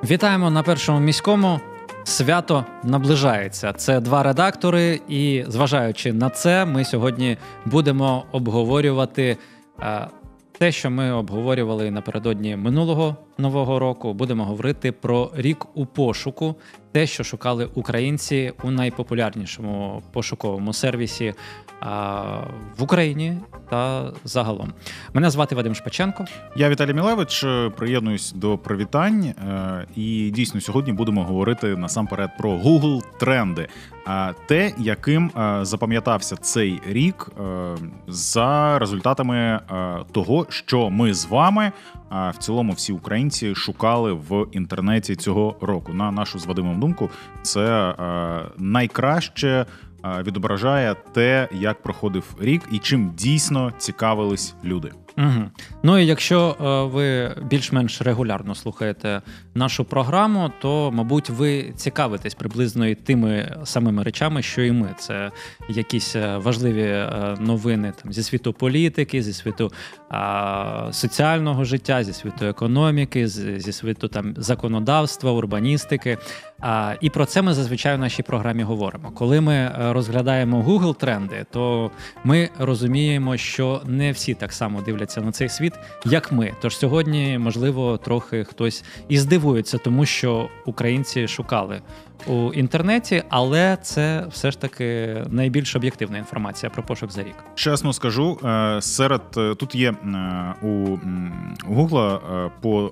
Вітаємо на Першому міському. Свято наближається. Це два редактори, і зважаючи на це, ми сьогодні будемо обговорювати те, що ми обговорювали напередодні минулого Нового року. Будемо говорити про рік у пошуку, те, що шукали українці у найпопулярнішому пошуковому сервісі в Україні та загалом. Мене звати Вадим Шпаченко. Я Віталій Мілевич, приєднуюсь до привітань. І дійсно сьогодні будемо говорити насамперед про Google тренди. Те, яким запам'ятався цей рік за результатами того, що ми з вами, в цілому всі українці, шукали в інтернеті цього року. На нашу з Вадимом думку, це найкраще відображає те, як проходив рік і чим дійсно цікавились люди. Угу. Ну і якщо ви більш-менш регулярно слухаєте нашу програму, то, мабуть, ви цікавитесь приблизно і тими самими речами, що і ми. Це якісь важливі новини там, зі світу політики, зі світу соціального життя, зі світу економіки, зі світу там, законодавства, урбаністики. І про це ми зазвичай в нашій програмі говоримо. Коли ми розглядаємо Google тренди, то ми розуміємо, що не всі так само дивляться на цей світ, як ми. Тож сьогодні, можливо, трохи хтось і здивується, тому що українці шукали у інтернеті, але це все ж таки найбільш об'єктивна інформація про пошук за рік. Чесно скажу, тут є у Google по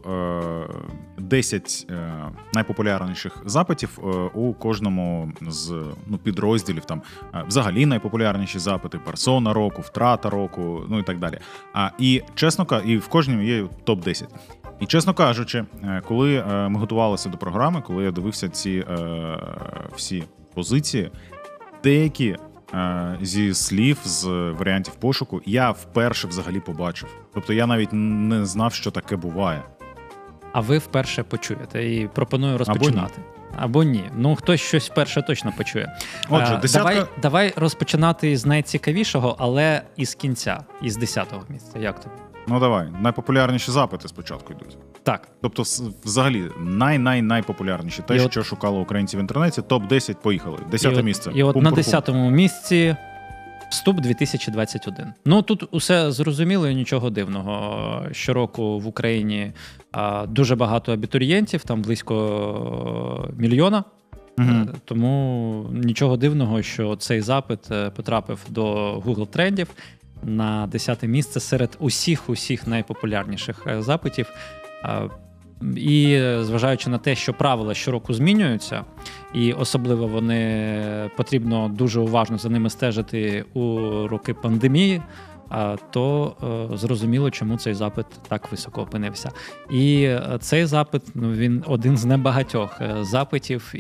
10 найпопулярніших запитів у кожному з підрозділів. Там взагалі найпопулярніші запити, персона року, втрата року, і так далі. І чесно кажучи, і в кожному є топ-10. І, чесно кажучи, коли ми готувалися до програми, коли я дивився ці всі позиції, деякі зі слів, з варіантів пошуку, я вперше взагалі побачив. Тобто я навіть не знав, що таке буває. А ви вперше почуєте і пропоную розпочинати. Або ні. Ну, хтось щось вперше точно почує. Отже, давай розпочинати з найцікавішого, але із кінця, із 10-го місця. Як тобі? Ну, давай. Найпопулярніші запити спочатку йдуть. Так. Тобто, взагалі, найпопулярніші. Те, що шукало українці в інтернеті, топ-10, поїхали. 10-те місце. І от на 10-му місці вступ 2021. Ну, тут усе зрозуміло і нічого дивного. Щороку в Україні дуже багато абітурієнтів, там близько 1 мільйона. Угу. Тому нічого дивного, що цей запит потрапив до Google трендів на 10-те місце серед усіх найпопулярніших запитів. І зважаючи на те, що правила щороку змінюються, і особливо потрібно дуже уважно за ними стежити у роки пандемії, то зрозуміло, чому цей запит так високо опинився. І цей запит, він один з небагатьох запитів,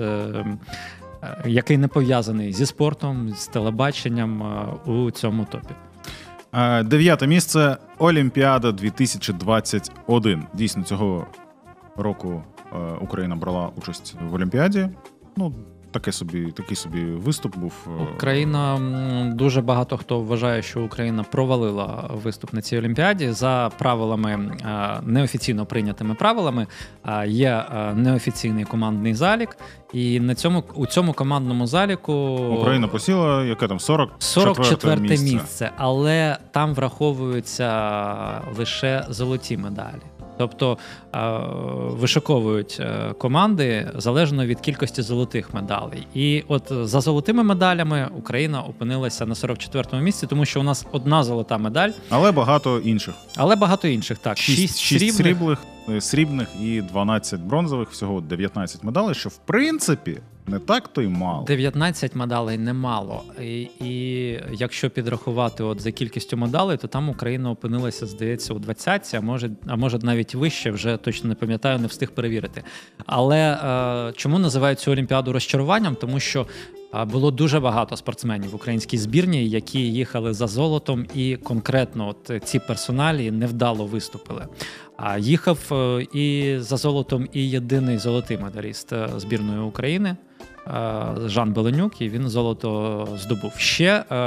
який не пов'язаний зі спортом, з телебаченням у цьому топі. 9-те місце – Олімпіада 2021. Дійсно, цього року Україна брала участь в Олімпіаді. Ну, такий собі виступ був. Україна, дуже багато хто вважає, що Україна провалила виступ на цій Олімпіаді. За правилами, неофіційно прийнятими правилами, є неофіційний командний залік. І у цьому командному заліку Україна посіла, яке там, 44 місце. Але там враховуються лише золоті медалі. Тобто вишиковують команди залежно від кількості золотих медалей. І от за золотими медалями Україна опинилася на 44-му місці, тому що у нас одна золота медаль. Але багато інших, так. 6 срібних і 12 бронзових, всього 19 медалей, що в принципі не так то й мало. 19 медалей немало. І якщо підрахувати за кількістю медалей, то там Україна опинилася, здається, у 20-ці, а може навіть вище, вже точно не пам'ятаю, не встиг перевірити. Але чому називають цю Олімпіаду розчаруванням? Тому що було дуже багато спортсменів в українській збірній, які їхали за золотом, і конкретно ці персоналі невдало виступили. Їхав і за золотом і єдиний золотий медаліст збірної України Жан Беленюк, і він золото здобув. Ще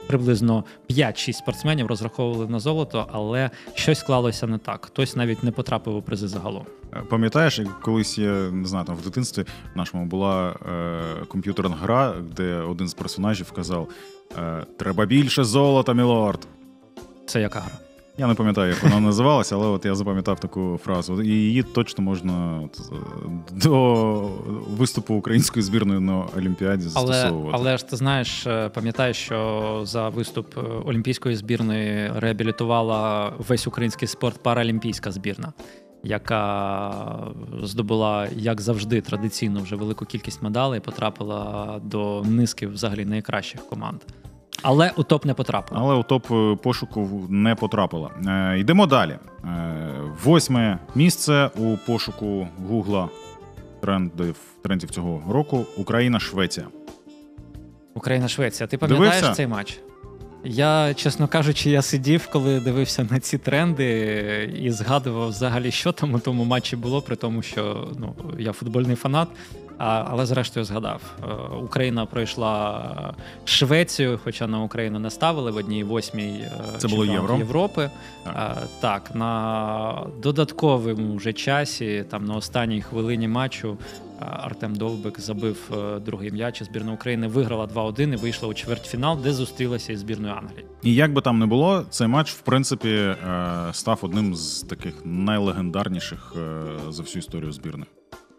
приблизно 5-6 спортсменів розраховували на золото, але щось склалося не так. Хтось навіть не потрапив у призи загалом. Пам'ятаєш, як колись, я не знаю, там в дитинстві нашому була комп'ютерна гра, де один з персонажів казав «Треба більше золота, мілорд». Це яка гра? Я не пам'ятаю, як вона називалася, але от я запам'ятав таку фразу. І її точно можна до виступу української збірної на Олімпіаді застосовувати. Але ж ти знаєш, пам'ятаєш, що за виступ олімпійської збірної реабілітувала весь український спорт паралімпійська збірна, яка здобула, як завжди, традиційно вже велику кількість медалей, потрапила до низки взагалі найкращих команд. Але у топ не потрапила. Але у топ пошуку не потрапила. Йдемо далі. 8 місце у пошуку Гугла трендів цього року. Україна-Швеція. Україна-Швеція. Ти пам'ятаєш цей матч? Я, чесно кажучи, я сидів, коли дивився на ці тренди і згадував взагалі, що там у тому матчі було, при тому, що я футбольний фанат. Але зрештою згадав. Україна пройшла Швецію, хоча на Україну не ставили в 1/8 чемпіонат Європи. Так, на додатковому вже часі, там на останній хвилині матчу, Артем Довбик забив другий м'яч, і збірна України виграла 2-1 і вийшла у чвертьфінал, де зустрілася із збірною Англії. І як би там не було, цей матч, в принципі, став одним з таких найлегендарніших за всю історію збірної.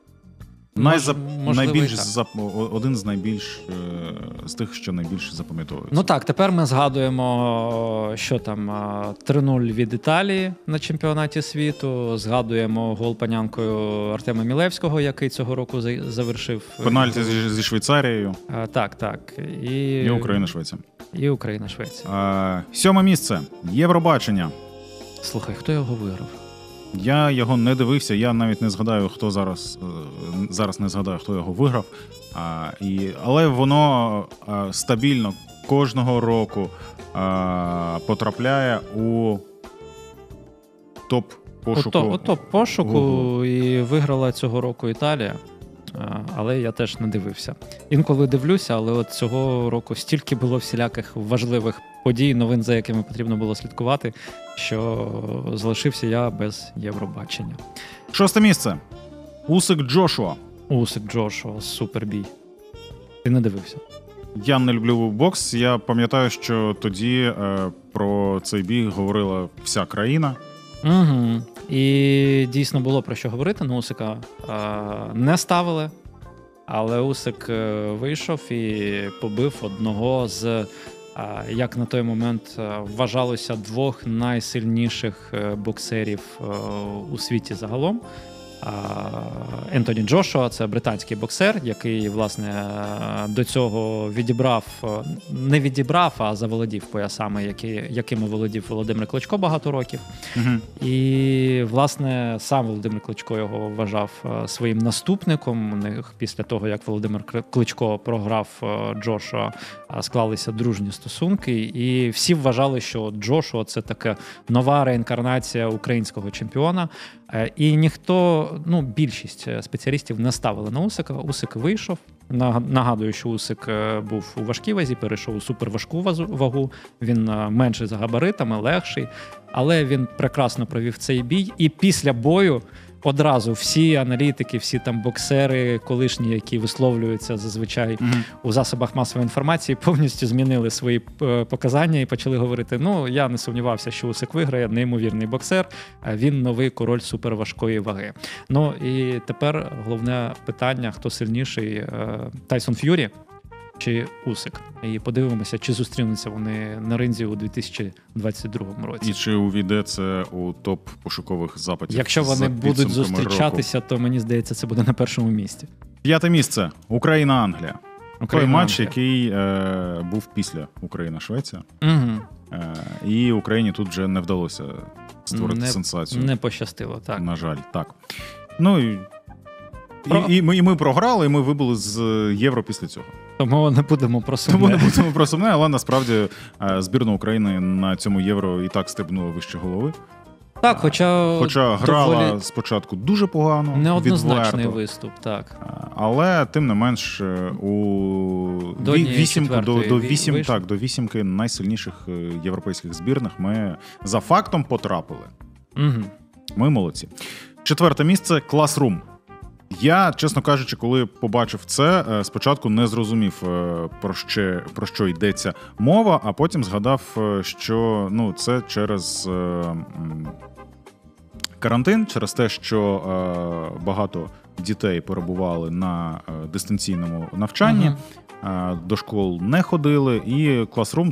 Один з найбільш з тих, що найбільше запам'ятовується. Ну так, тепер ми згадуємо, що там 3-0 від Італії на чемпіонаті світу, згадуємо гол панянкою Артема Мілевського, який цього року завершив. Пенальті зі Швейцарією. Так. І Україна-Швеція. І Україна-Швеція. 7 місце. Євробачення. Слухай, хто його виграв? Я його не дивився, я навіть не згадаю, хто зараз не згадаю, хто його виграв. Але воно стабільно кожного року потрапляє у топ-пошуку. У топ-пошуку і виграла цього року Італія. Але я теж не дивився. Інколи дивлюся, але от цього року стільки було всіляких важливих подій, новин, за якими потрібно було слідкувати, що залишився я без Євробачення. 6 місце. Усик Джошуа. Усик Джошуа, супербій. Ти не дивився? Я не люблю бокс. Я пам'ятаю, що тоді про цей бій говорила вся країна. Угу. І дійсно було про що говорити. Усика не ставили, але Усик вийшов і побив одного з, як на той момент вважалося, 2 найсильніших боксерів у світі загалом. Ентоні Джошуа – це британський боксер, який, власне, до цього не відібрав, а заволодів поясами, якими володів Володимир Кличко багато років. Uh-huh. І, власне, сам Володимир Кличко його вважав своїм наступником. У них після того, як Володимир Кличко програв Джошуа, склалися дружні стосунки. І всі вважали, що Джошуа – це така нова реінкарнація українського чемпіона. І ніхто, більшість спеціалістів не ставили на Усика. Усик вийшов. Нагадую, що Усик був у важкій вазі, перейшов у суперважку вагу. Він менший за габаритами, легший. Але він прекрасно провів цей бій. І після бою одразу всі аналітики, всі там боксери колишні, які висловлюються зазвичай у засобах масової інформації, повністю змінили свої показання і почали говорити, я не сумнівався, що Усик виграє, неймовірний боксер, він новий король суперважкої ваги. І тепер головне питання, хто сильніший, Тайсон Ф'юрі чи Усик. І подивимося, чи зустрінуться вони на ринзі у 2022 році. І чи увійде це у топ пошукових запитів? Якщо вони будуть зустрічатися, то мені здається, це буде на першому місці. 5 місце. Україна-Англія. Той матч, який був після Україна-Швеція. Угу. І Україні тут вже не вдалося створити сенсацію. Не пощастило, так. На жаль, так. І ми програли, і ми вибули з Євро після цього. Тому не будемо про сумне. Але насправді збірна України на цьому Євро і так стрибнула вище голови. Так, хоча грала спочатку дуже погано, неоднозначний виступ, так. Але, тим не менш, до вісімки найсильніших європейських збірних ми за фактом потрапили. Угу. Ми молодці. 4 місце – Classroom. Я, чесно кажучи, коли побачив це, спочатку не зрозумів, про що йдеться мова, а потім згадав, що це через карантин, через те, що багато дітей перебували на дистанційному навчанні, до школ не ходили, і Classroom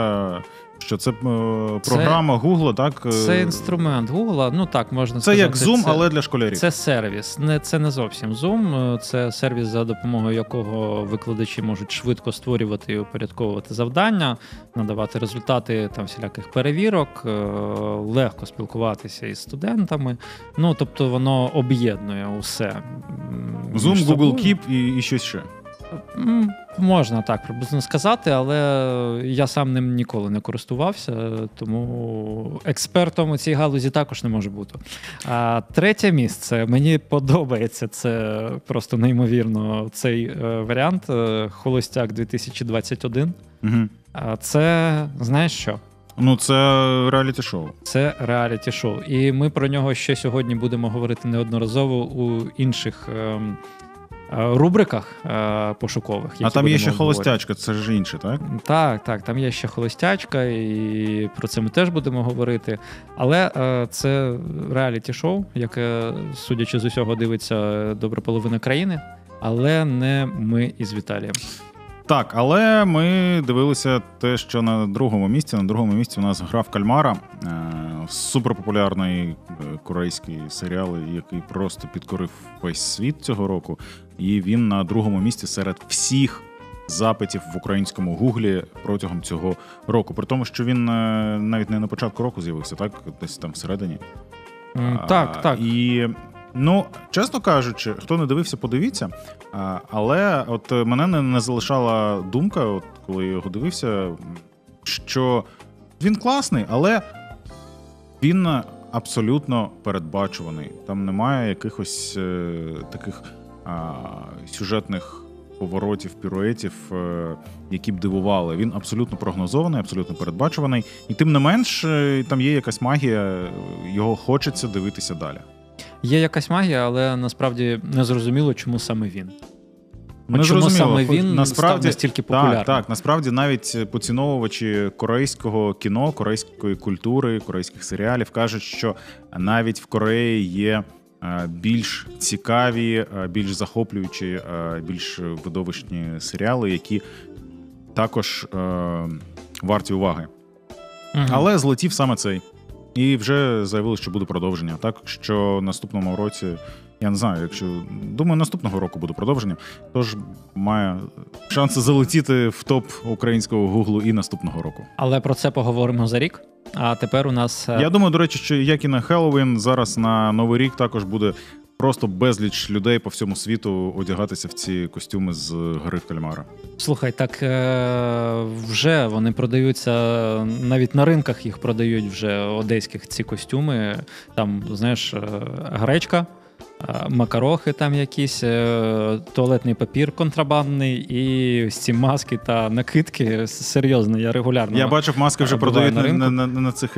це програма Google, так? Це інструмент Google, так, можна сказати. Це як Zoom, це, але для школярів. Це сервіс, це не зовсім Zoom, це сервіс, за допомогою якого викладачі можуть швидко створювати і упорядковувати завдання, надавати результати там всіляких перевірок, легко спілкуватися із студентами. Тобто воно об'єднує усе. Zoom, Google Keep і щось ще. Можна так приблизно сказати, але я сам ним ніколи не користувався, тому експертом у цій галузі також не можу бути. А 3 місце. Мені подобається, це просто неймовірно, цей варіант «Холостяк 2021». Угу. Це, знаєш що? Це реаліті-шоу. Це реаліті-шоу. І ми про нього ще сьогодні будемо говорити неодноразово у інших рубриках пошукових. А там є ще холостячка, це ж інше, так? Так, там є ще холостячка, і про це ми теж будемо говорити. Але це реаліті-шоу, яке, судячи з усього, дивиться добра половина країни, але не ми із Віталієм. Так, але ми дивилися те, що на другому місці. На другому місці у нас «Гра в кальмара», суперпопулярний корейський серіал, який просто підкорив весь світ цього року. І він на другому місці серед всіх запитів в українському гуглі протягом цього року. При тому, що він навіть не на початку року з'явився, так? Десь там всередині. Так. І... чесно кажучи, хто не дивився, подивіться. Але от мене не залишала думка, коли я його дивився, що він класний, але він абсолютно передбачуваний. Там немає якихось таких сюжетних поворотів, піруетів, які б дивували. Він абсолютно прогнозований, абсолютно передбачуваний. І тим не менш, там є якась магія, його хочеться дивитися далі. Є якась магія, але насправді не зрозуміло, чому саме він. Чому саме він став настільки популярним. Так, насправді навіть поціновувачі корейського кіно, корейської культури, корейських серіалів кажуть, що навіть в Кореї є більш цікаві, більш захоплюючі, більш видовищні серіали, які також варті уваги. Угу. Але злетів саме цей. І вже заявили, що буде продовження. Так, що наступному році, я не знаю, думаю, наступного року буде продовження, тож має шанси залетіти в топ українського гуглу і наступного року. Але про це поговоримо за рік. А тепер у нас... Я думаю, до речі, що як і на Хеллоуін, зараз на Новий рік також буде просто безліч людей по всьому світу одягатися в ці костюми з «Гри в кальмара». Слухай, так вже вони продаються, навіть на ринках їх продають вже одеських ці костюми. Там, знаєш, гречка, макарохи там якісь, туалетний папір контрабандний і ці маски та накидки. Серйозно, я регулярно. Я бачив, маски вже продають на цих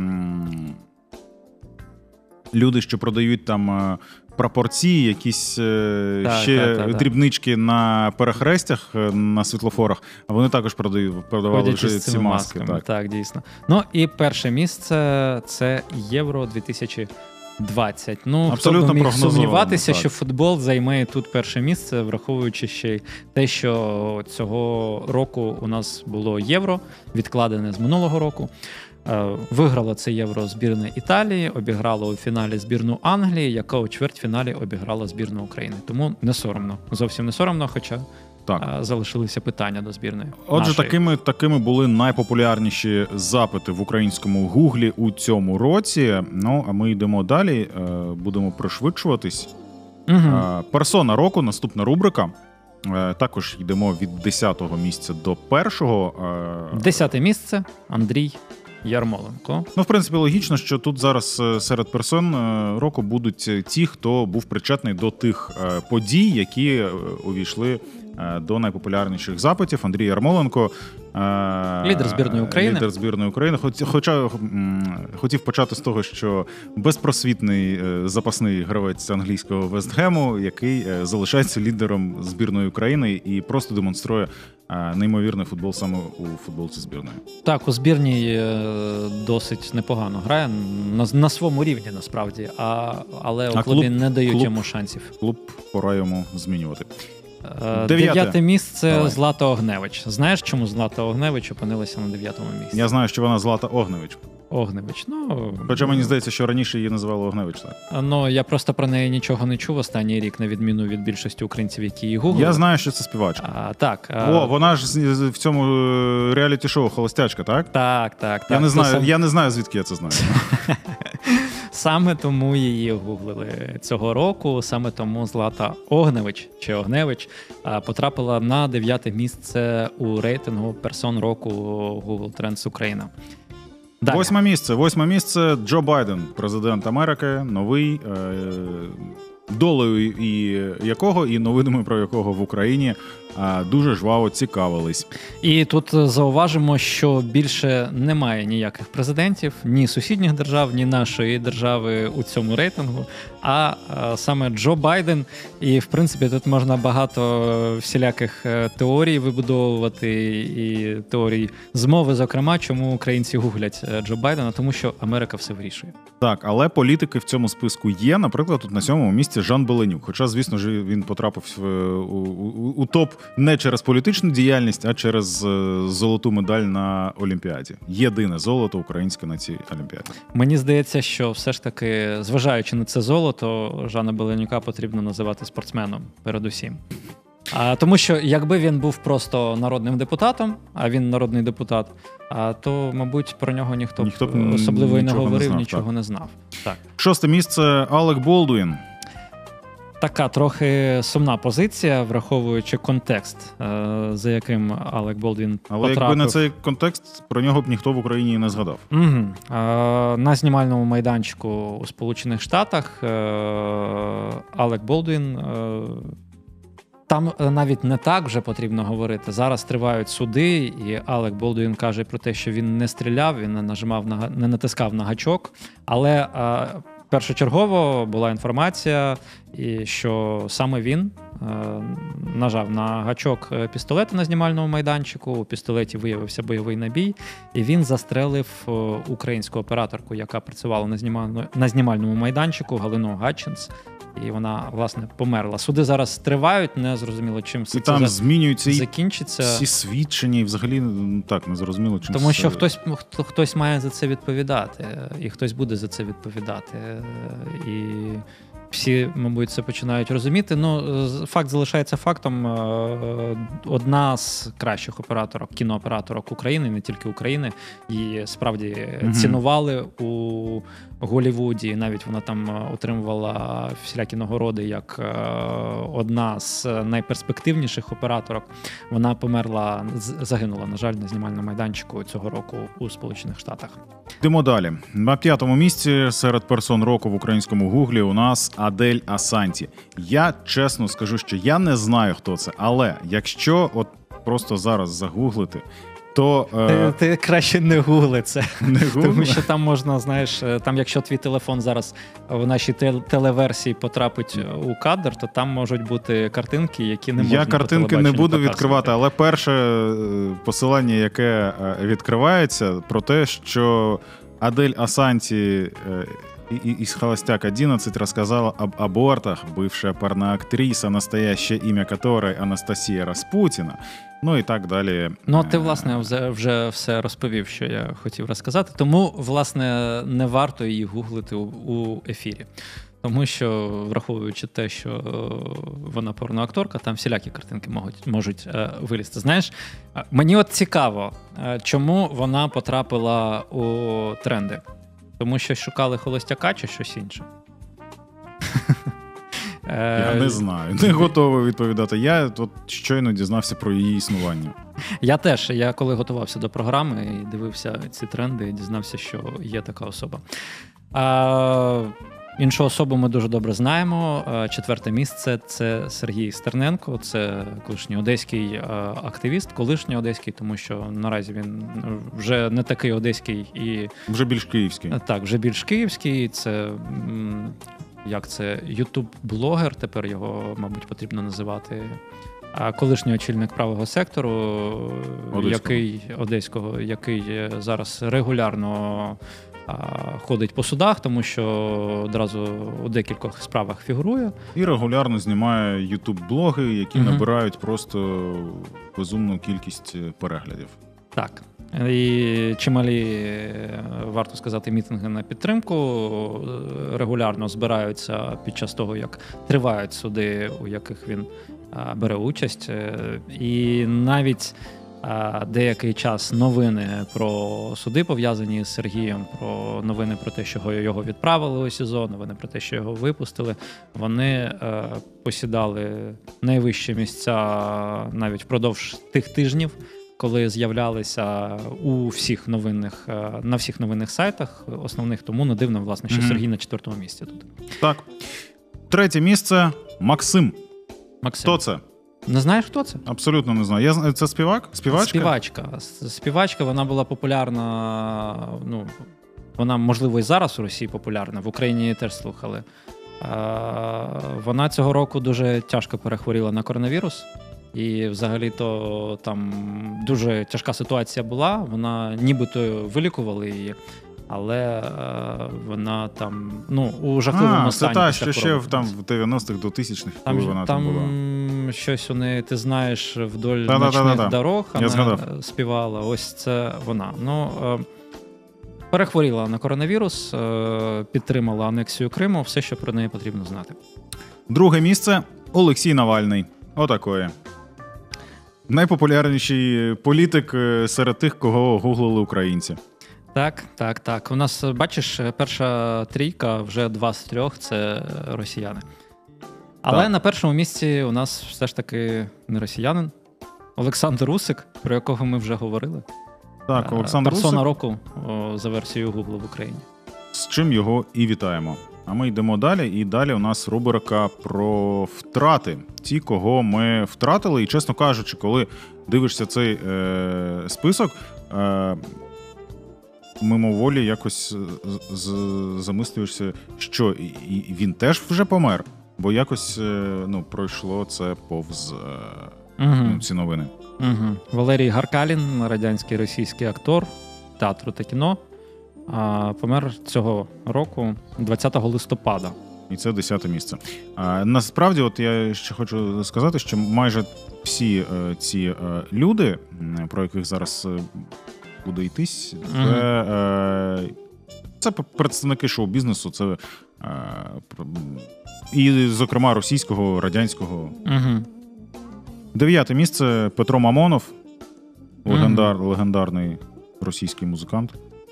люди, що продають там прапорці, якісь дрібнички на перехрестях, на світлофорах, а вони також продавали вже ці маски. Так, дійсно. І перше місце – це Євро 2020. Абсолютно хто міг сумніватися, що футбол займе тут перше місце, враховуючи ще й те, що цього року у нас було Євро, відкладене з минулого року. Виграла це Євро збірна Італії, обіграла у фіналі збірну Англії, яка у чвертьфіналі обіграла збірну України. Тому не соромно, зовсім не соромно, хоча залишилися питання до збірної. Отже, такими були найпопулярніші запити в українському гуглі у цьому році. А ми йдемо далі, будемо пришвидшуватись. Угу. Персона року, наступна рубрика. Також йдемо від 10-го місця до 1-го. 10-те місце – Андрій Ярмоленко. Ну, в принципі, логічно, що тут зараз серед персон року будуть ті, хто був причетний до тих подій, які увійшли до найпопулярніших запитів. Андрій Ярмоленко, лідер збірної України. Лідер збірної України. Хоча хотів почати з того, що безпросвітний запасний гравець англійського Вестгему, який залишається лідером збірної України і просто демонструє неймовірний футбол саме у футболці збірної. Так, у збірній досить непогано грає, на своєму рівні насправді, але у клубі не дають йому шансів. Клуб пора йому змінювати. 9 місце. Давай. Злата Огневич. Знаєш, чому Злата Огневич опинилася на 9-му місці? Я знаю, що вона Злата Огневич. Огневич, Хоча мені здається, що раніше її називали Огневич, так? Ну, я просто про неї нічого не чув останній рік, на відміну від більшості українців, які її гуглили. Я знаю, що це співачка. Так. Вона ж в цьому реаліті-шоу «Холостячка», так? Так. Я не знаю, звідки я це знаю. Саме тому її гуглили цього року, саме тому Злата Огневич потрапила на 9 місце у рейтингу персон року Google Trends Україна. Далі. 8 місце Джо Байден, президент Америки, новий, долею і новинами про якого в Україні дуже жваво цікавились. І тут зауважимо, що більше немає ніяких президентів, ні сусідніх держав, ні нашої держави у цьому рейтингу, а саме Джо Байден. І, в принципі, тут можна багато всіляких теорій вибудовувати, і теорій змови, зокрема, чому українці гуглять Джо Байдена, тому що Америка все вирішує. Так, але політики в цьому списку є. Наприклад, тут на 7-му місці Жан Беленюк. Хоча, звісно ж, він потрапив у топ не через політичну діяльність, а через золоту медаль на Олімпіаді. Єдине золото українське на цій Олімпіаді. Мені здається, що все ж таки, зважаючи на це золото, Жана Беленюка потрібно називати спортсменом передусім. Тому що якби він був просто народним депутатом, а він народний депутат, то, мабуть, про нього ніхто особливо і не говорив, нічого не знав. Так. 6 місце Алек Болдуін. Така трохи сумна позиція, враховуючи контекст, за яким Алек Болдуін потрапив. Але якби не цей контекст, про нього б ніхто в Україні і не згадав. На знімальному майданчику у Сполучених Штатах Алек Болдуін... Там навіть не так вже потрібно говорити. Зараз тривають суди, і Алек Болдуін каже про те, що він не стріляв, він не натискав на гачок. Але першочергово була інформація, що саме він нажав на гачок пістолета на знімальному майданчику, у пістолеті виявився бойовий набій, і він застрелив українську операторку, яка працювала на знімальному майданчику, Галину Гатчинс. І вона, власне, померла. Суди зараз тривають, не зрозуміло, чим все це закінчиться. Змінюються всі свідчення, і взагалі так не зрозуміло, чим тому що хтось має за це відповідати, і хтось буде за це відповідати. І всі, мабуть, це починають розуміти. Ну, факт залишається фактом. Одна з кращих операторок, кінооператорок України, не тільки України, її справді цінували у Голлівуді. Навіть вона там отримувала всілякі нагороди як одна з найперспективніших операторок. Вона загинула, на жаль, на знімальному майданчику цього року у Сполучених Штатах. Йдемо далі. На 5-му місці серед персон року в українському гуглі у нас Адель Асанті. Я чесно скажу, що я не знаю, хто це, але якщо от просто зараз загуглити, то... Ти краще не гугли це. Тому що там можна, знаєш, там якщо твій телефон зараз в нашій телеверсії потрапить у кадр, то там можуть бути картинки, які не можна по телебаченню показувати. Я картинки не буду відкривати, але перше посилання, яке відкривається, про те, що Адель Асанті из «Холостяк 11» рассказала об абортах, бывшая порноактриса, настоящее имя которой Анастасія Распутіна, ну і так далі. Ну, ти, власне, вже все розповів, що я хотів розказати, тому, власне, не варто її гуглити у ефірі. Тому що, враховуючи те, що вона порноакторка, там всілякі картинки можуть вилізти. Знаєш, мені от цікаво, чому вона потрапила у тренди. Тому що шукали холостяка чи щось інше? Я не знаю, не готовий відповідати. Я от щойно дізнався про її існування. Я теж. Я коли готувався до програми і дивився ці тренди, дізнався, що є така особа. Іншу особу ми дуже добре знаємо. 4 місце – це Сергій Стерненко. Це колишній одеський активіст, колишній одеський, тому що наразі він вже не такий одеський і... Вже більш київський. Так, вже більш київський. Це... Як це? Ютуб-блогер, тепер його, мабуть, потрібно називати. Колишній очільник правого сектору, який зараз регулярно ходить по судах, тому що одразу у декількох справах фігурує. І регулярно знімає ютуб-блоги, які набирають просто безумну кількість переглядів. Так. І чималі, варто сказати, мітинги на підтримку регулярно збираються під час того, як тривають суди, у яких він бере участь. І навіть деякий час новини про суди, пов'язані з Сергієм, про новини про те, що його відправили у СІЗО, новини про те, що його випустили, вони посідали найвищі місця навіть впродовж тих тижнів, коли з'являлися на всіх новинних сайтах основних, тому не дивно, власне, що Сергій на 4-му місці тут. Так. 3 місце – Максим. Хто це? Не знаєш, хто це? Абсолютно не знаю. Це співак? Співачка? Співачка, вона була популярна, вона, можливо, і зараз у Росії популярна, в Україні її теж слухали. Вона цього року дуже тяжко перехворіла на коронавірус. І взагалі-то там дуже тяжка ситуація була, вона нібито вилікували її, але вона там, у жахливому стані. Це та, що ще в 90-х до 2000-х, коли вона там була. Там щось у неї, ти знаєш, вдоль ночних дорог, вона співала, ось це вона. Перехворіла на коронавірус, підтримала анексію Криму, все, що про неї потрібно знати. 2 місце – Олексій Навальний. Отакої. Найпопулярніший політик серед тих, кого гуглили українці. Так. У нас, бачиш, перша трійка, вже 2 з 3 – це росіяни. Але на першому місці у нас все ж таки не росіянин. Олександр Усик, про якого ми вже говорили. Так, Олександр Усик. Персона року за версією Google в Україні. З чим його і вітаємо. А ми йдемо далі, і далі у нас рубрика про втрати. Ті, кого ми втратили, і, чесно кажучи, коли дивишся цей список, мимоволі якось замислюєшся, що і він теж вже помер, бо якось пройшло це повз ці новини. Валерій Гаркалін, радянський російський актор театру та кіно, помер цього року, 20 листопада. І це 10 місце. Насправді, от я ще хочу сказати, що майже всі ці люди, про яких зараз буде йтись, це представники шоу-бізнесу, це і, зокрема, російського, радянського. 9 місце – Петро Мамонов, легендарний російський музикант.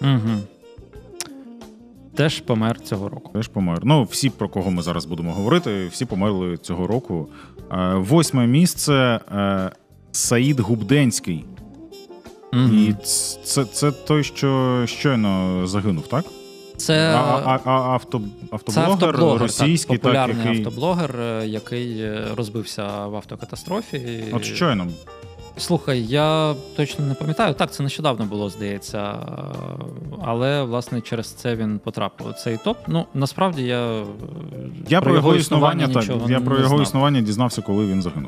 Теж помер цього року. Теж помер. Всі, про кого ми зараз будемо говорити, всі померли цього року. 8 місце – Саїд Губденський. І це той, що щойно загинув, так? Це автоблогер російський. Популярний автоблогер, який розбився в автокатастрофі. От щойно. Слухай, я точно не пам'ятаю. Так, це нещодавно було, здається. Але, власне, через це він потрапив у цей топ. Насправді, я про його існування нічого не знав. Я про його існування дізнався, коли він загинув.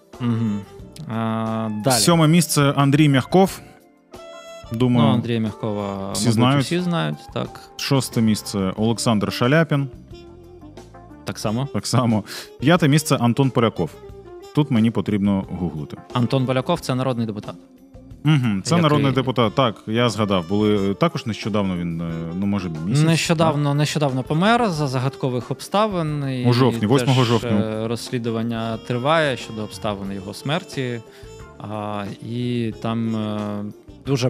Далі. 7 місце – Андрій Мягков. Думаю, Андрія Мягкова, всі знають. Так. 6 місце – Олександр Шаляпін. Так само. 5 місце – Антон Поляков. Тут мені потрібно гуглити. Антон Поляков – це народний депутат. Це народний депутат. Так, я згадав. Були також нещодавно він, може, місяць. Нещодавно помер за загадкових обставин. У жовтні, 8 жовтня. Розслідування триває щодо обставин його смерті. І там дуже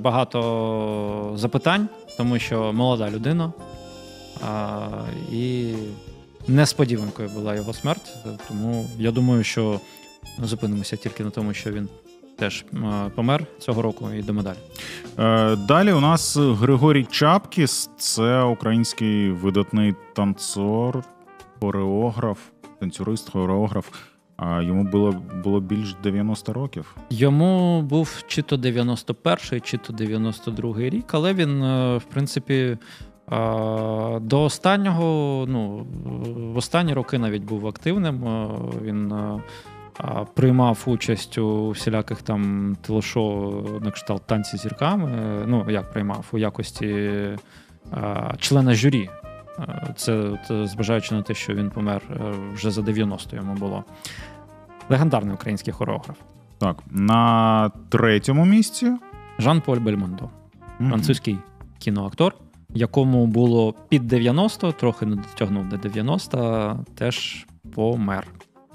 багато запитань, тому що молода людина. І несподіванкою була його смерть, тому я думаю, що зупинимося тільки на тому, що він теж помер цього року і йдемо далі. Далі у нас Григорій Чапкіс, це український видатний танцор, хореограф, танцюрист, хореограф. Йому було більш 90 років. Йому був чи то 91-й, чи то 92-й рік, але він, в принципі, до останнього, в останні роки навіть був активним. Він приймав участь у всіляких там телешоу на кшталт «Танці з зірками». Як приймав? У якості члена журі. Це зважаючи на те, що він помер вже за 90 йому було. Легендарний український хореограф. Так, на 3-му місці Жан-Поль Бельмондо. Французький кіноактор, якому було під 90, трохи не дотягнув до 90, теж помер.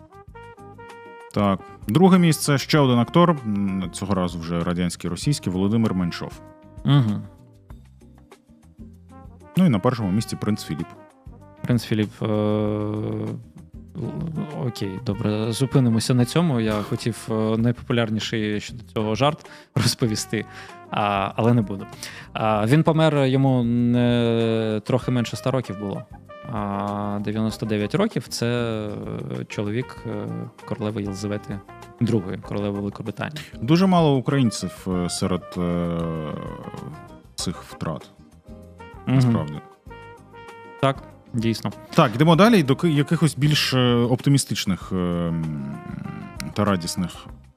Так. 2-ге місце ще один актор, цього разу вже радянський, російський, Володимир Меньшов. Угу. І на 1-му місці принц Філіп. Принц Філіп. Окей, добре, зупинимося на цьому. Я хотів найпопулярніший щодо цього жарт розповісти, але не буду. Він помер, йому трохи менше 100 років було. 99 років – це чоловік королеви Єлизавети II, королеви Великобританії. Дуже мало українців серед цих втрат, насправді. Так, дійсно. Так, йдемо далі до якихось більш оптимістичних та радісних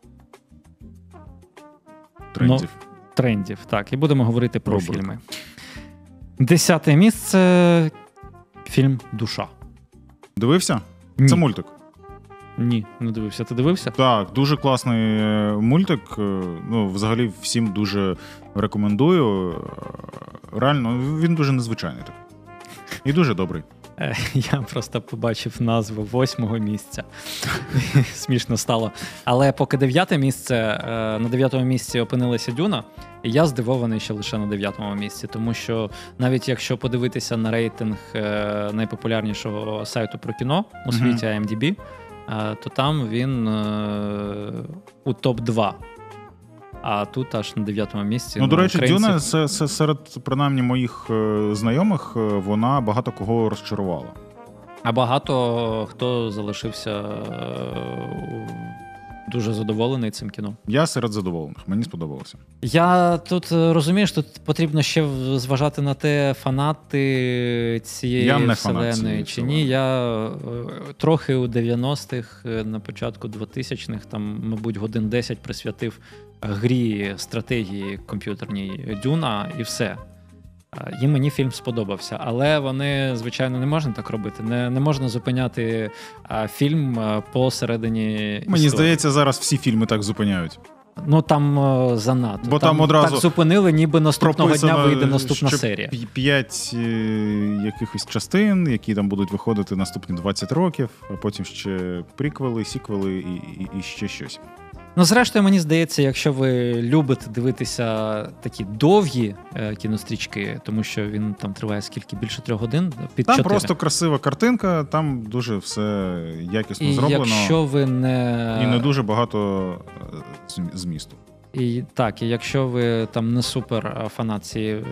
трендів. Трендів, так. І будемо говорити про фільми. 10-те місце – фільм «Душа». Дивився? Ні. Це мультик? Ні, не дивився. Ти дивився? Так, дуже класний мультик. Взагалі всім дуже рекомендую. Реально, він дуже незвичайний. І дуже добрий. Я просто побачив назву 8-го місця. Смішно стало. Але поки 9-те місце, на 9-му місці опинилася «Дюна», і я здивований, що лише на 9-му місці, тому що навіть якщо подивитися на рейтинг найпопулярнішого сайту про кіно у світі IMDb, то там він у топ-2. А тут аж на 9-му місці. До речі, «Дюна» серед, принаймні, моїх знайомих, вона багато кого розчарувала. А багато хто залишився дуже задоволений цим кіно. Я серед задоволених, мені сподобалося. Я тут, розумієш, тут потрібно ще зважати на те, фанати цієї вселеної чи ні. Я трохи у 90-х, на початку 2000-х, там, мабуть, годин 10 присвятив грі стратегії комп'ютерній «Дюна» і все. І мені фільм сподобався. Але вони, звичайно, не можна так робити. Не можна зупиняти фільм посередині історії. Мені здається, зараз всі фільми так зупиняють. Там занадто. Бо там одразу так зупинили, ніби наступного дня вийде наступна серія. 5 якихось частин, які там будуть виходити наступні 20 років, а потім ще приквели, сіквели і ще щось. Зрештою, мені здається, якщо ви любите дивитися такі довгі кінострічки, тому що він там триває скільки? Більше 3 годин? Під 4. Там просто красива картинка, там дуже все якісно зроблено. Якщо ви і не дуже багато змісту. І якщо ви там не супер фанат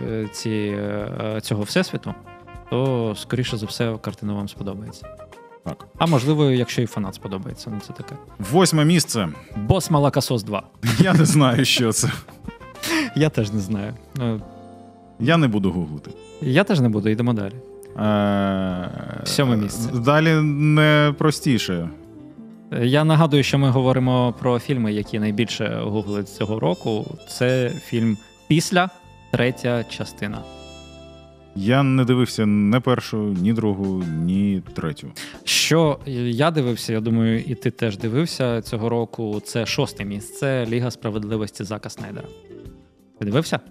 цього всесвіту, то, скоріше за все, картина вам сподобається. Так. А можливо, якщо і фанат сподобається, це таке. 8-ме місце. «Бос Молокосос 2». Я не знаю, що це. Я теж не знаю. Я не буду гуглити. Я теж не буду, йдемо далі. 7-ме місце. Далі не простіше. Я нагадую, що ми говоримо про фільми, які найбільше гуглить цього року. Це фільм «Після», 3-я частина. Я не дивився ні першу, ні другу, ні третю. Що я дивився, я думаю, і ти теж дивився цього року, це 6-те місце «Ліга справедливості» Зака Снайдера. Ти дивився?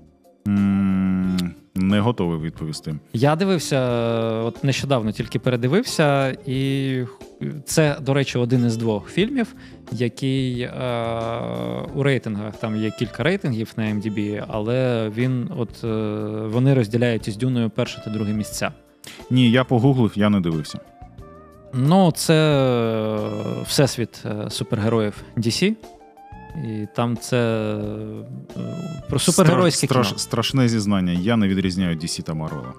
Не готовий відповісти. Я дивився, от нещодавно тільки передивився, і це, до речі, один із 2 фільмів, який у рейтингах, там є кілька рейтингів на IMDb, але вони розділяють із «Дюною» 1 та 2 місця. Ні, я погуглив, я не дивився. Ну, це всесвіт супергероїв DC. І там це про супергеройське кіно. Страшне зізнання. Я не відрізняю DC та Marvel.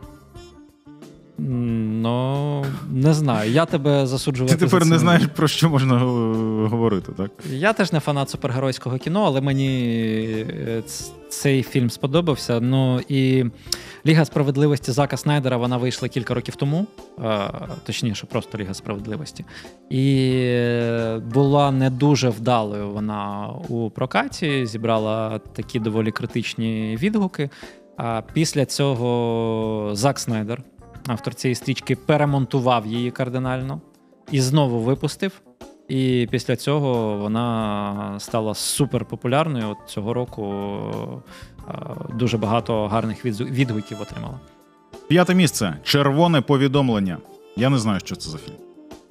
Ну, не знаю. Я тебе засуджувати. Ти тепер не знаєш, про що можна говорити, так? Я теж не фанат супергеройського кіно, але мені цей фільм сподобався. Ну і Ліга справедливості Зака Снайдера, вона вийшла кілька років тому. Точніше, просто Ліга справедливості. І була не дуже вдалою вона у прокаті, зібрала такі доволі критичні відгуки. А після цього Зак Снайдер, автор цієї стрічки, перемонтував її кардинально і знову випустив. І після цього вона стала суперпопулярною. От цього року дуже багато гарних відгуків отримала. 5 місце. Червоне повідомлення. Я не знаю, що це за фільм.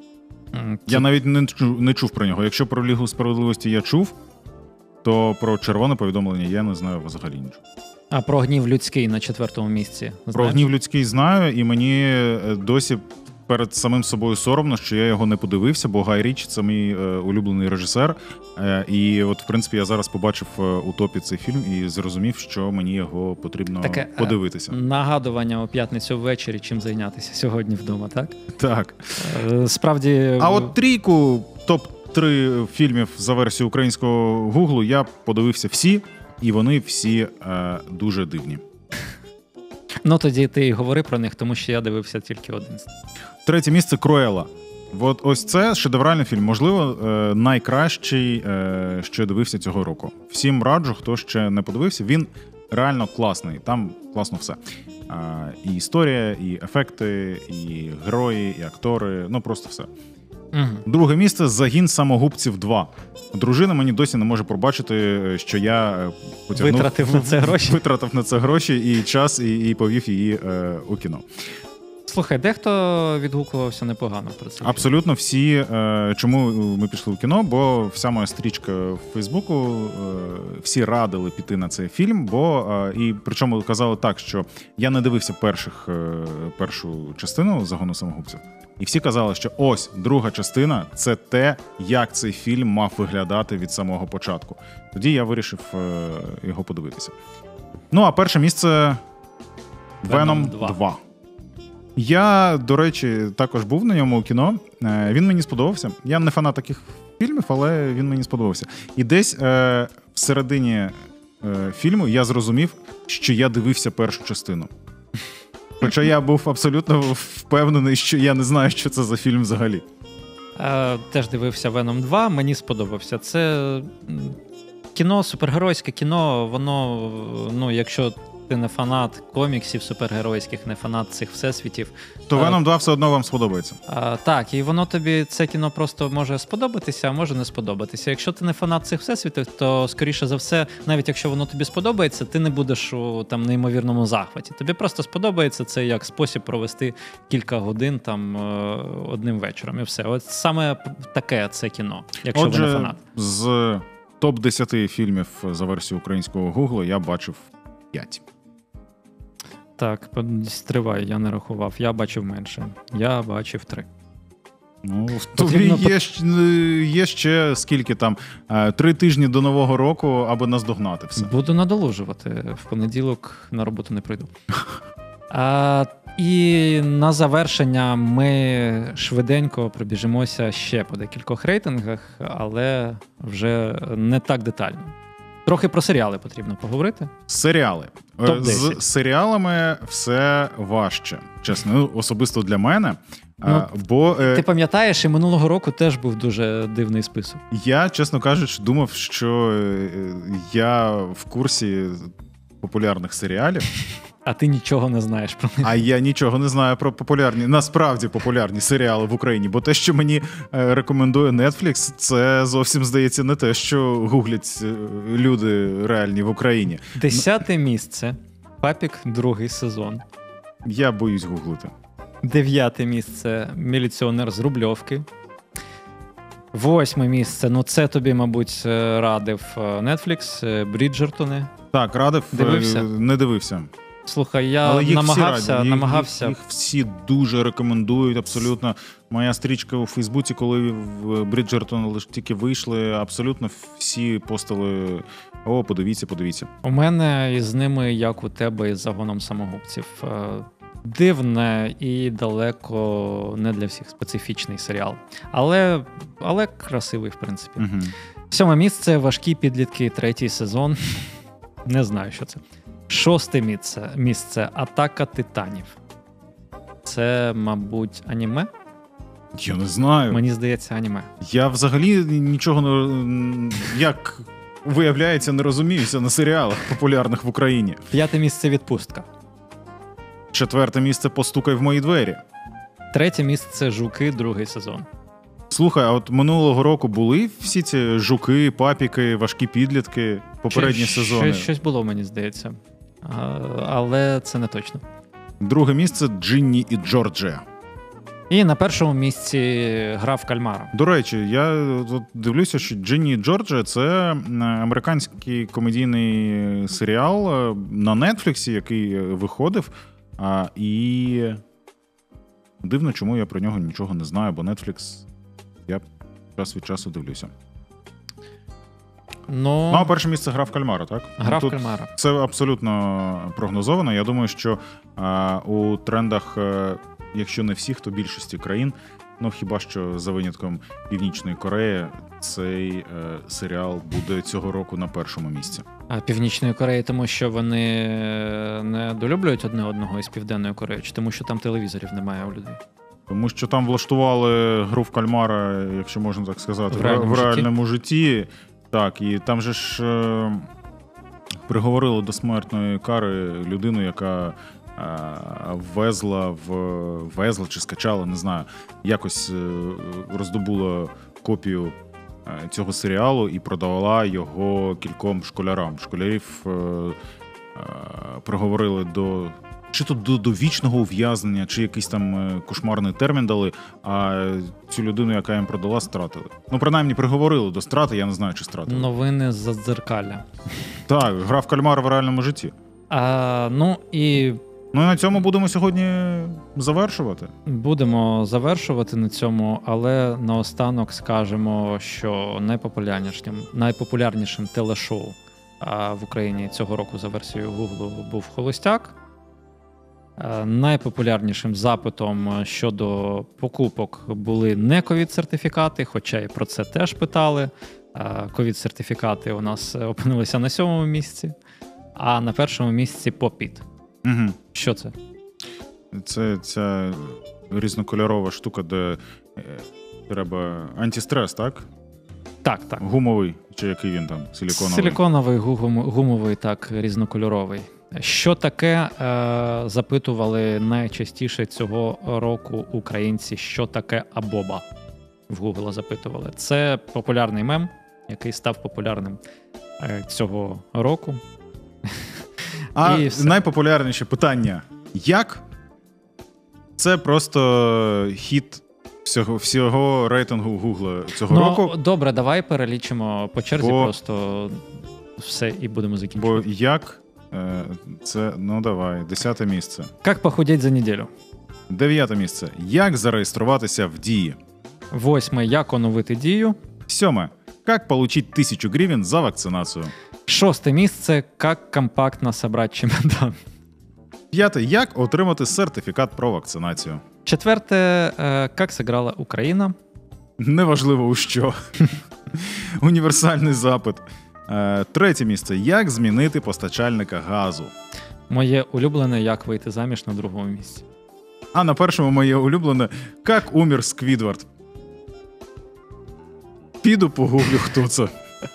Я навіть не чув про нього. Якщо про Лігу справедливості я чув, то про червоне повідомлення я не знаю взагалі нічого. А про гнів людський на 4-му місці? Знаєш? Про гнів людський знаю, і мені досі перед самим собою соромно, що я його не подивився, бо Гай Річі – це мій улюблений режисер. І от, в принципі, я зараз побачив у топі цей фільм і зрозумів, що мені його потрібно подивитися. Нагадування о п'ятницю ввечері, чим зайнятися сьогодні вдома, так? Так. Справді... А от трійку, топ-3 фільмів за версією українського Гуглу я подивився всі, і вони всі дуже дивні. Ну, тоді ти й говори про них, тому що я дивився тільки один. 3 місце Круелла. От ось це шедевральний фільм. Можливо, найкращий, що я дивився цього року. Всім раджу, хто ще не подивився. Він реально класний. Там класно все. І історія, і ефекти, і герої, і актори. Ну, просто все. Угу. 2 місце «Загін самогубців 2». Дружина мені досі не може пробачити, що я витратив на це гроші і час, і повів її у кіно. Слухай, дехто відгукувався непогано про це. Абсолютно всі. Чому ми пішли в кіно? Бо вся моя стрічка в Фейсбуку, всі радили піти на цей фільм, і причому казали так, що я не дивився першу частину «Загону самогубців». І всі казали, що ось, друга частина – це те, як цей фільм мав виглядати від самого початку. Тоді я вирішив його подивитися. Ну, а перше місце – «Веном 2». Я, до речі, також був на ньому у кіно. Він мені сподобався. Я не фанат таких фільмів, але він мені сподобався. І десь всередині фільму я зрозумів, що я дивився першу частину. Хоча я був абсолютно впевнений, що я не знаю, що це за фільм взагалі. Теж дивився «Веном 2», мені сподобався. Це кіно, супергеройське кіно, воно, ну, якщо ти не фанат коміксів супергеройських, не фанат цих всесвітів, то «Веном 2» все одно вам сподобається. Так, і воно тобі, це кіно просто може сподобатися, а може не сподобатися. Якщо ти не фанат цих всесвітів, то, скоріше за все, навіть якщо воно тобі сподобається, ти не будеш у там неймовірному захваті. Тобі просто сподобається це як спосіб провести кілька годин там одним вечором і все. От саме таке це кіно, якщо ви не фанат. З топ-10 фільмів за версією українського Гугла я бачив 5. Так, стривай, я не рахував. Я бачив менше. Я бачив 3. Ну, тобі є ще скільки там? 3 тижні до Нового року, аби наздогнати все. Буду надолужувати. В понеділок на роботу не прийду. І на завершення ми швиденько пробіжимося ще по декількох рейтингах, але вже не так детально. Трохи про серіали потрібно поговорити. Серіали. З серіалами все важче, чесно, особисто для мене. Ти пам'ятаєш, і минулого року теж був дуже дивний список. Я, чесно кажучи, думав, що я в курсі популярних серіалів. А ти нічого не знаєш про них. А я нічого не знаю про насправді популярні серіали в Україні. Бо те, що мені рекомендує Netflix, це зовсім, здається, не те, що гуглять люди реальні в Україні. 10 місце. Папік, 2-й сезон. Я боюсь гуглити. 9 місце. Міліціонер з Рубльовки. 8 місце. Ну, це тобі, мабуть, радив Netflix. Бріджертони. Так, радив. Дивився? Не дивився. Слухай, я Але їх намагався... всі раді. Їх всі дуже рекомендують, абсолютно. Моя стрічка у Фейсбуці, коли в Бріджертон лише тільки вийшли, абсолютно всі постили: о, подивіться. У мене із ними, як у тебе із загоном самогубців. Дивне і далеко не для всіх специфічний серіал. Але красивий, в принципі. 7 місце «Важкі підлітки», 3-й сезон. Не знаю, що це. 6 місце «Атака титанів». Це, мабуть, аніме? Я не знаю. Мені здається, аніме. Я взагалі нічого не... Як виявляється, не розуміюся на серіалах популярних в Україні. 5 місце «Відпустка». 4 місце «Постукай в мої двері». 3 місце «Жуки», 2-й сезон. Слухай, а от минулого року були всі ці «Жуки», «Папіки», «Важкі підлітки», попередні сезони? Щось було, мені здається. Але це не точно. 2 місце «Джинні і Джорджія». І на 1-му місці «Гра в кальмара». До речі, я тут дивлюся, що «Джинні і Джорджія» — це американський комедійний серіал на Netflix, який виходив. І дивно, чому я про нього нічого не знаю, бо Netflix я час від часу дивлюся. Ну, а перше місце «Гра в кальмара», так? «Гра в кальмара». Це абсолютно прогнозовано. Я думаю, що у трендах, якщо не всіх, то більшості країн, ну хіба що за винятком Північної Кореї, цей серіал буде цього року на 1-му місці. А Північної Кореї, тому що вони не долюблюють одне одного із Південної Кореї, чи тому що там телевізорів немає у людей? Тому що там влаштували гру в кальмара, якщо можна так сказати, в реальному житті. Так, і там же ж приговорили до смертної кари людину, яка везла чи скачала, не знаю, якось роздобула копію цього серіалу і продавала його кільком школярам. Школярів приговорили чи то до вічного ув'язнення, чи якийсь там кошмарний термін дали, а цю людину, яка їм продала, стратили. Ну, принаймні, приговорили до страти, я не знаю, чи стратили. Новини з Задзеркалля. Так, «Гра в кальмара» в реальному житті. Ну і на цьому будемо сьогодні завершувати. Будемо завершувати на цьому, але наостанок скажемо, що найпопулярнішим телешоу в Україні цього року за версією Google був «Холостяк». Найпопулярнішим запитом щодо покупок були не ковід-сертифікати, хоча і про це теж питали. Ковід-сертифікати у нас опинилися на 7-му місці, а на 1-му місці попіт. Угу. Що це? Це ця різнокольорова штука, де треба антистрес, так? Так. Гумовий, чи який він там, силіконовий? Силіконовий, гумовий, так, різнокольоровий. Що таке, запитували найчастіше цього року українці, що таке абоба? В Google запитували. Це популярний мем, який став популярним цього року. А найпопулярніше питання – як? Це просто хіт всього рейтингу Гугла цього року. Добре, давай перелічимо по черзі просто все і будемо закінчувати. Бо як? Це, давай, 10-те місце. Як похудеть за неділю? 9-те місце. Як зареєструватися в Дії? 8-ме. Як оновити Дію? 7-ме. Як получить 1000 гривень за вакцинацію? 6-те місце. Як компактно собрати чемодан? 5-те. Як отримати сертифікат про вакцинацію? 4-те. Як зіграла Україна? Неважливо у що. Універсальний запит. 3-те місце. Як змінити постачальника газу? Моє улюблене, як вийти заміж на 2-му місці. А на 1-му моє улюблене, як умер Сквідвард? Піду погуглю, хто це.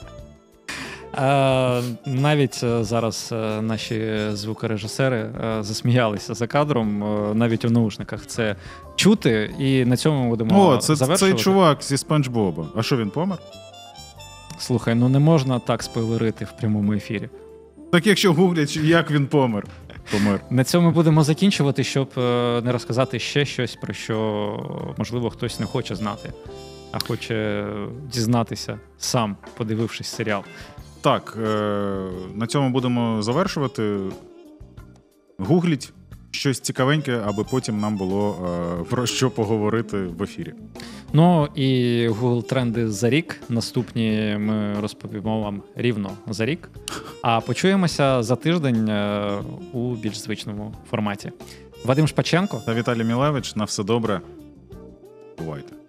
Навіть зараз наші звукорежисери засміялися за кадром, навіть у наушниках це чути, і на цьому ми будемо завершувати. Цей чувак зі Спанч Боба. А що, він помер? Слухай, не можна так спойлерити в прямому ефірі. Так якщо гуглять, як він помер. На цьому будемо закінчувати, щоб не розказати ще щось, про що, можливо, хтось не хоче знати, а хоче дізнатися сам, подивившись серіал. Так, на цьому будемо завершувати. гугліть щось цікавеньке, аби потім нам було про що поговорити в ефірі. Ну і Google тренди за рік. Наступні ми розповімо вам рівно за рік. А почуємося за тиждень у більш звичному форматі. Вадим Шпаченко та Віталій Мілевич. На все добре. Бувайте.